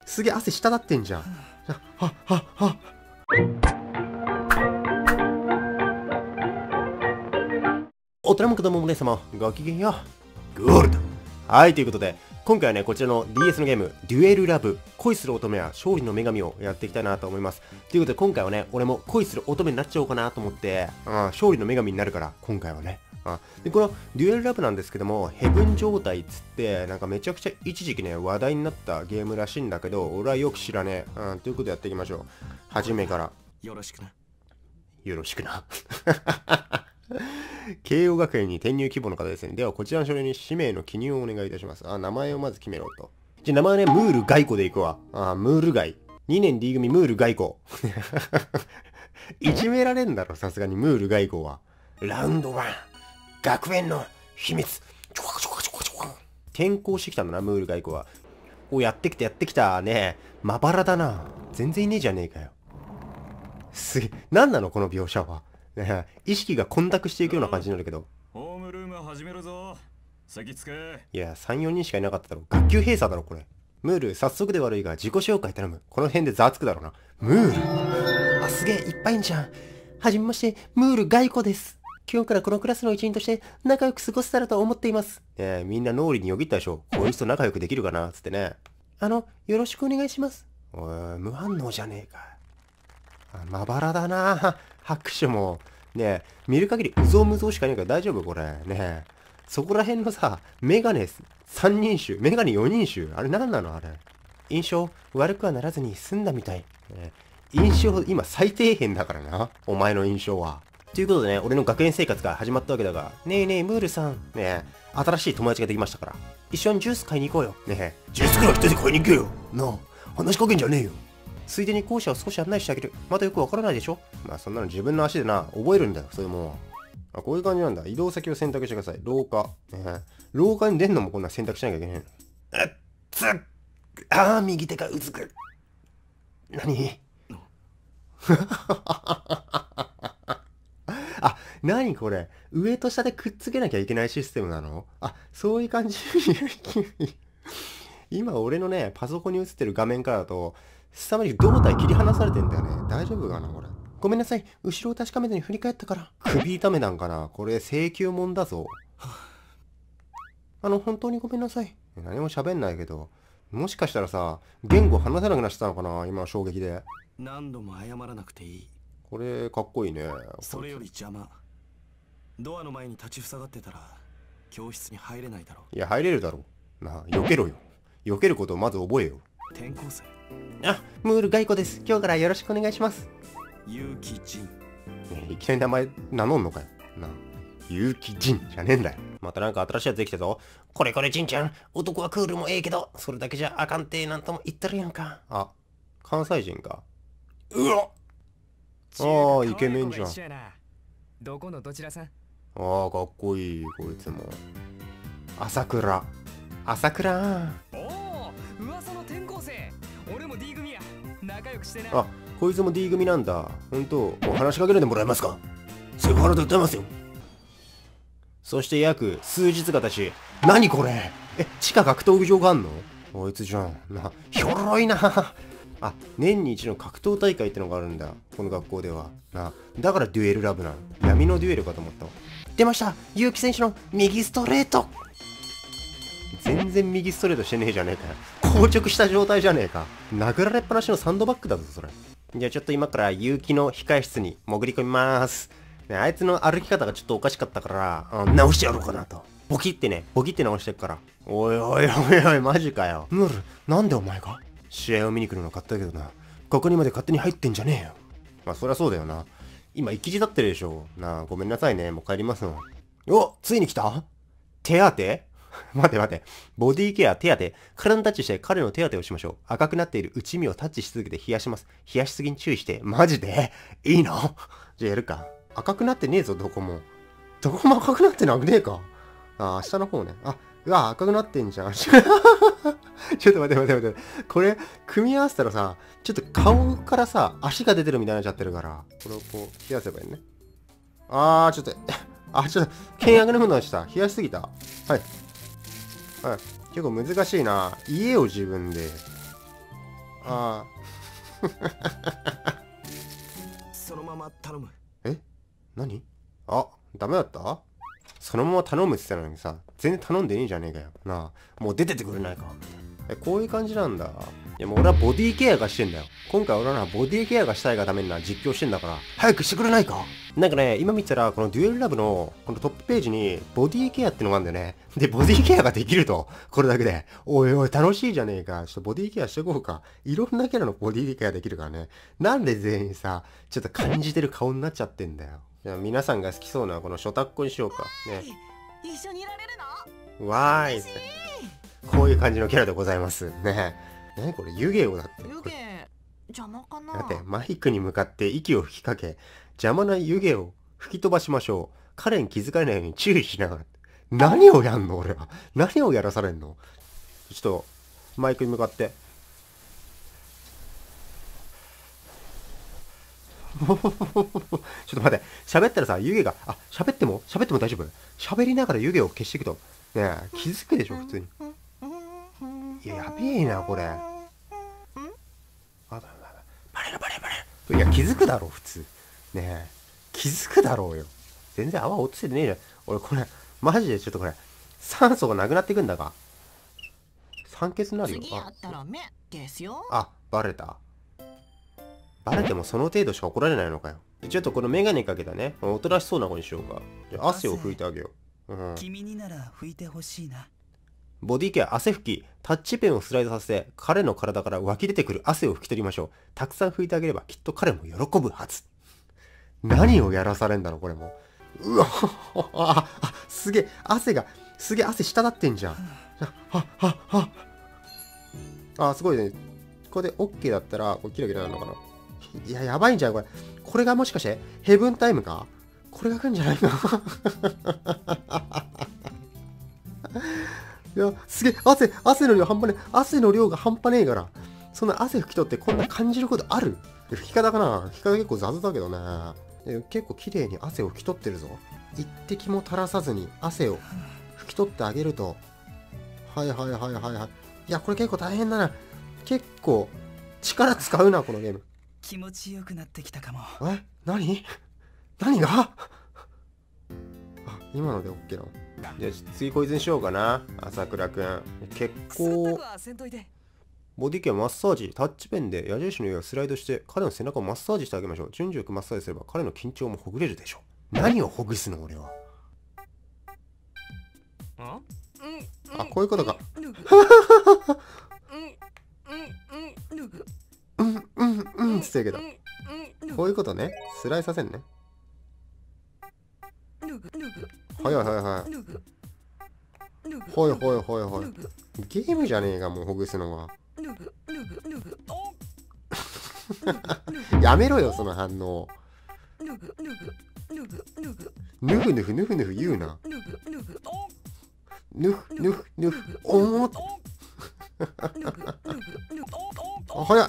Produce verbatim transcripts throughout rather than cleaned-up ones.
すげえ汗滴ってんじゃん。はっはっは。大人も子供も皆様、ごきげんよう。ゴールド。はい、ということで、今回はね、こちらの ディーエス のゲーム、デュエルラブ、恋する乙女は勝利の女神をやっていきたいなと思います。ということで、今回はね、俺も恋する乙女になっちゃおうかなと思って、うん、勝利の女神になるから、今回はね。うん、で、このデュエルラブなんですけども、ヘブン状態っつって、なんかめちゃくちゃ一時期ね、話題になったゲームらしいんだけど、俺はよく知らねえ。うん、ということでやっていきましょう。初めから。 よろしくな。 よろしくな。慶応学園に転入希望の方ですね。では、こちらの書類に氏名の記入をお願いいたします。あ、名前をまず決めろと。じゃあ、名前はね、ムールガイコでいくわ。あ、ムールガイ。にねん D 組ムールガイコ。いじめられんだろ、さすがにムールガイコは。ラウンドワン。学園の秘密。ちょわちょわちょわちょわ。転校してきたんだな、ムールガイコは。お、やってきた、やってきた。ねえ、まばらだな。全然いねえじゃねえかよ。すげえ、なんなの、この描写は。ね、意識が混濁していくような感じになるけど。 ホームルーム始めるぞ。席つけ。 いや、さん、よにんしかいなかっただろ。学級閉鎖だろ、これ。ムール、早速で悪いが自己紹介頼む。この辺でざわつくだろうな。ムール。あ、すげえ、いっぱいいんじゃん。はじめまして、ムールガイコです。今日からこのクラスの一員として仲良く過ごせたらと思っています。ねえ、みんな脳裏によぎったでしょ。こいつと仲良くできるかなつってね。あの、よろしくお願いします。おい、無反応じゃねえか。あ、まばらだな。拍手も。ねえ、見る限りうぞうむぞうしかねえから大丈夫これ。ねえ。そこら辺のさ、メガネさんにん衆、メガネよにん衆、あれ何なのあれ。印象悪くはならずに済んだみたい。ね、印象今最底辺だからな。お前の印象は。ということでね、俺の学園生活が始まったわけだが、ねえねえ、ムールさん。ねえ、新しい友達ができましたから。一緒にジュース買いに行こうよ。ねえ、ジュースくらい一人で買いに行けよ。なあ、話しかけんじゃねえよ。ついでに校舎を少し案内してあげる。まだよくわからないでしょ。まあそんなの自分の足でな、覚えるんだよ、そういうもんは。あ、こういう感じなんだ。移動先を選択してください。廊下。ね、廊下に出んのもこんな選択しなきゃいけないの。あっつっ。ああ、右手がうずく。何あ、何これ。上と下でくっつけなきゃいけないシステムなの？あ、そういう感じ。今俺のね、パソコンに映ってる画面からだと、凄まじく胴体切り離されてんだよね。大丈夫かなこれ。ごめんなさい。後ろを確かめずに振り返ったから。首痛めなんかなこれ請求もんだぞ。あの、本当にごめんなさい。何も喋んないけど。もしかしたらさ、言語話せなくなってたのかな今の衝撃で。 何度も謝らなくていい。 これ、かっこいいね。 それより邪魔。ドアの前に立ちふさがってたら、教室に入れないだろう。いや、入れるだろう。なあ、避けろよ。避けることをまず覚えよ。 転校生。 あ、ムールガイコです。今日からよろしくお願いします。 結城仁。 いきなり名前名乗んのかよ。なあ、結城仁じゃねえんだよ。またなんか新しいやつできたぞ。これこれ仁ちゃん、男はクールもええけど、それだけじゃあかんてなんとも言ってるやんか。あ、関西人か。うわっ、ああ、イケメンじゃん。 どこのどちらさん？ ああ、かっこいい、こいつも。朝倉。朝倉。 おお、噂の転校生。俺も D 組や。仲良くしてな。 あ、こいつも D 組なんだ。ほんと、お話しかけないでもらえますか？セクハラで訴えますよ。そして約数日が経ち、何これ？え、地下格闘技場があんの？こいつじゃん。な、ひょろいな。あ、年に一度の格闘大会ってのがあるんだ。この学校では。な、だからデュエルラブなの。闇のデュエルかと思ったわ。出ました、結城選手の右ストレート。全然右ストレートしてねえじゃねえかよ。硬直した状態じゃねえか。殴られっぱなしのサンドバッグだぞ、それ。じゃあちょっと今から結城の控室に潜り込みまーす。ね、あいつの歩き方がちょっとおかしかったから、うん、直してやろうかなと。ボキってね、ボキって直してっから。おいおいおいおい、マジかよ。ムール、なんでお前が？試合を見に来るの買ったけどな。ここにまで勝手に入ってんじゃねえよ。まあそりゃそうだよな。今、行き地立ってるでしょ。なあ、ごめんなさいね。もう帰りますわ。お、ついに来た？手当て？待て待て。ボディケア、手当て。体にタッチして彼の手当てをしましょう。赤くなっている内身をタッチし続けて冷やします。冷やしすぎに注意して。マジで？いいの？じゃあやるか。赤くなってねえぞ、どこも。どこも赤くなってなくねえか。あ、下の方ね。あ、うわ、赤くなってんじゃん。ちょっと待って待って待って。これ、組み合わせたらさ、ちょっと顔からさ、足が出てるみたいになっちゃってるから。これをこう、冷やせばいいね。あー、ちょっと、あ、ちょっと、険悪なものでした。冷やしすぎた。はい。はい。結構難しいな。言えよ、自分で。 あそのまま頼む。 え何あ、ダメだった？そのまま頼むって言ってたのにさ、全然頼んでねえじゃねえかよ。なあ、もう出てってくれないか。え、こういう感じなんだ。いやもう俺はボディケアがしてんだよ。今回俺はボディケアがしたいがためにな実況してんだから、早くしてくれないか。なんかね、今見てたら、このデュエルラブのこのトップページにボディケアってのがあるんだよね。で、ボディケアができると。これだけで。おいおい、楽しいじゃねえか。ちょっとボディケアしていこうか。いろんなキャラのボディケアできるからね。なんで全員さ、ちょっと感じてる顔になっちゃってんだよ。じゃあ皆さんが好きそうなこのショタッコにしようか。ね。 一緒にいられるの？ わーいって。こういう感じのキャラでございます。ね。何これ湯気をだって。 湯気邪魔かな？ だってマイクに向かって息を吹きかけ、邪魔な湯気を吹き飛ばしましょう。彼に気づかれないように注意しながら。何をやんの俺は。何をやらされんの？ちょっとマイクに向かって。ちょっと待って、喋ったらさ、湯気が、あ、喋っても喋っても大丈夫？喋りながら湯気を消していくと。ねえ、気づくでしょ、普通に。いや、やべえな、これ。あ、バレるバレるバレる。いや、気づくだろ、普通。ねえ、気づくだろうよ。全然泡落ちてねえじゃん。俺、これ、マジでちょっとこれ、酸素がなくなってくんだが。酸欠になるよ。 次やったら目ですよ。 あ、バレた。バレてもその程度しか怒られないのかよ。ちょっとこのメガネかけたね、おとなしそうな子にしようか。じゃあ汗を拭いてあげよう。うん、 君になら拭いてほしいな。 ボディケア、汗拭き。タッチペンをスライドさせて、彼の体から湧き出てくる汗を拭き取りましょう。たくさん拭いてあげればきっと彼も喜ぶはず。何をやらされんだろ、これも。うわあ、あ、すげえ、汗が、すげえ汗滴ってんじゃん。は、は、は。あ、すごいね。これで OK だったら、これキラキラなるのかな。いや、やばいんじゃん、これ。これがもしかして、ヘブンタイムか？これが来るんじゃないかいや、すげえ、汗、汗の量半端ねえ。汗の量が半端ねえから。そんな汗拭き取ってこんな感じることある？拭き方かな？拭き方結構雑だけどね。結構綺麗に汗を拭き取ってるぞ。一滴も垂らさずに汗を拭き取ってあげると。はいはいはいはいはい。いや、これ結構大変だな。結構、力使うな、このゲーム。 気持ちよくなってきたかも。 え？何？何が？あ、今ので OK なの。じゃあ次こいつにしようかな。朝倉くん。結構、ボディケアマッサージ、タッチペンで矢印の上をスライドして彼の背中をマッサージしてあげましょう。順序よくマッサージすれば彼の緊張もほぐれるでしょう。何をほぐすの俺は。あ、こういうことか。うんうんうんって言ってるけど。こういうことね。スライさせんね。はいはいはいはい。ほいほいほいほい。ゲームじゃねえか、もうほぐすのは。やめろよ、その反応。ぬふぬふぬふぬふ言うな。ぬふぬふぬふ。おーっ。あ、早っ。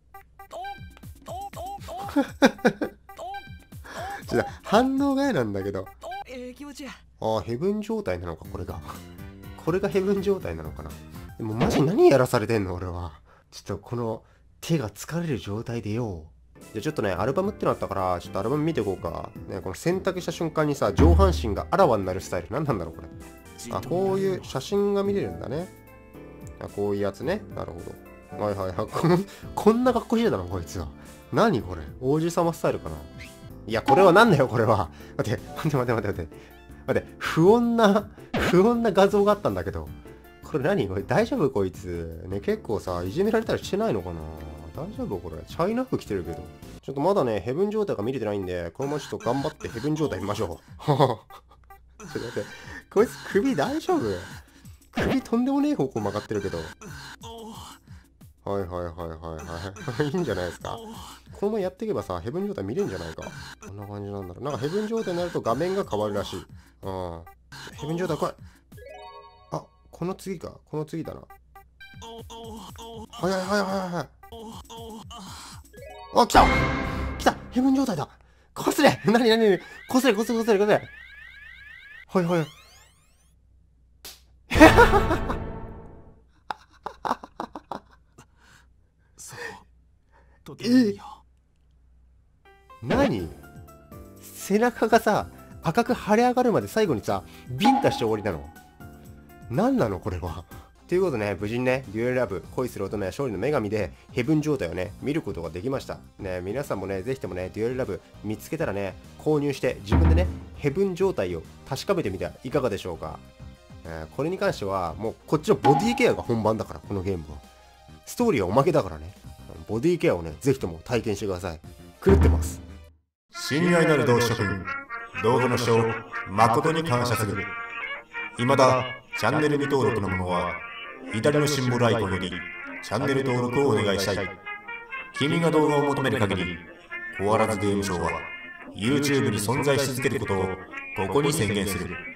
ちょっと反応が嫌なんだけど。ああ、ヘブン状態なのか、これが。これがヘブン状態なのかな。でもマジ何やらされてんの俺は。ちょっとこの手が疲れる状態でよ。じゃあちょっとね、アルバムってのあったから、ちょっとアルバム見ていこうか。ね、この選択した瞬間にさ、上半身があらわになるスタイル。何なんだろう、これ。あ、こういう写真が見れるんだね。あ、こういうやつね。なるほど。はいはいはい。こんこんな格好してたのこいつは。何これ王子様スタイルかな。いや、これはなんだよ、これは。待って、待って待って待って待って。待って、不穏な、不穏な画像があったんだけど。これ何これ大丈夫こいつ。ね、結構さ、いじめられたりしてないのかな。大丈夫これ。チャイナ服着てるけど。ちょっとまだね、ヘブン状態が見れてないんで、このままちょっと頑張ってヘブン状態見ましょう。ちょっと待って、こいつ首大丈夫？首とんでもねえ方向曲がってるけど。はいはいはいはいはい。いいんじゃないですか。このままやっていけばさ、ヘブン状態見れるんじゃないか。こんな感じなんだろう。なんかヘブン状態になると画面が変わるらしい。うん。ヘブン状態来い。あ、この次か。この次だな。はいはいはいはいはい。あ、来た来たヘブン状態だ。こすれなになになにこすれこすれこすれこすれ。はいはい。 そうとてもいいよ。 何？背中がさ赤く腫れ上がるまで最後にさビンタして終わりなの？何なのこれは。ということでね、無事にね、デュエルラブ、恋する乙女は勝利の女神で、ヘブン状態をね、見ることができました。ね、皆さんもね、ぜひともね、デュエルラブ見つけたらね、購入して、自分でね、ヘブン状態を確かめてみてはいかがでしょうか。えー、これに関しては、もうこっちのボディケアが本番だから、このゲームは。ストーリーはおまけだからね、ボディケアをね、ぜひとも体験してください。狂ってます。 親愛なる同志諸君、動画の視聴、誠に感謝する。未だ、チャンネル未登録の者は、左のシンボルアイコンよりチャンネル登録をお願いしたい。君が動画を求める限り、コアラズゲームショーは YouTube に存在し続けることをここに宣言する。